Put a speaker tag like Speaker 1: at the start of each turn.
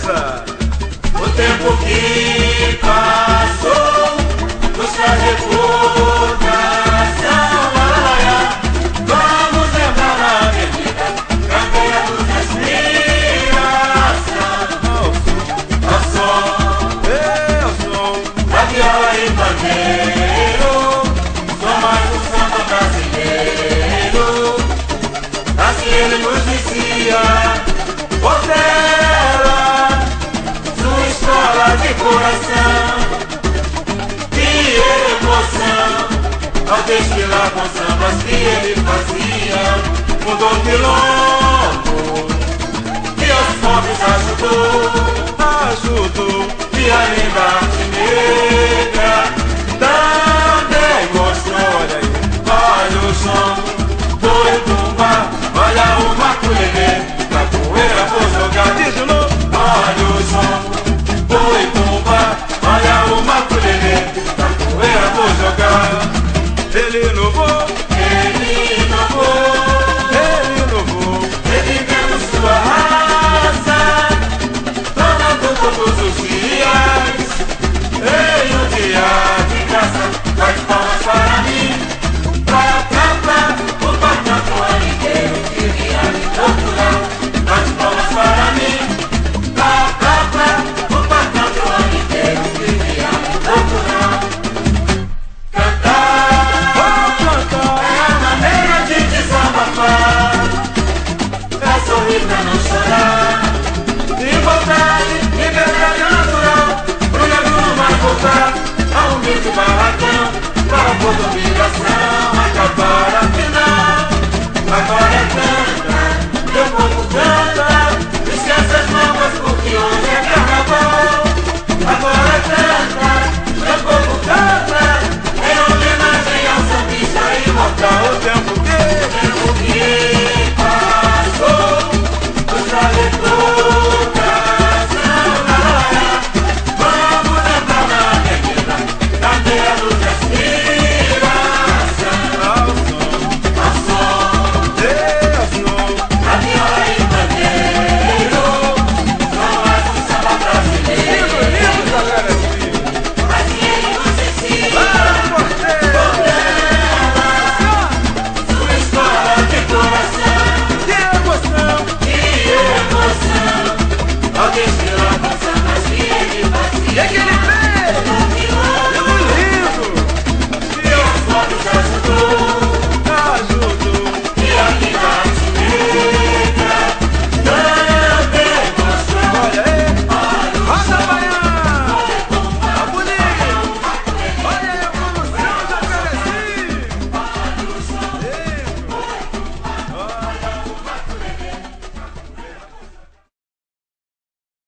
Speaker 1: beleza.
Speaker 2: O tempo que passou nos traz recordação. Vamos lembrar na avenida, campeando respiração. Ao som da viola e pandeiro, som mais um samba brasileiro. Assim ele nos dizia, Portela, sua escola de coração. Que emoção ao desfilar com sambas que ele fazia. Mudou o quilombo e aos pobres ajudou.
Speaker 1: Ajudou.
Speaker 2: E a linda arte negra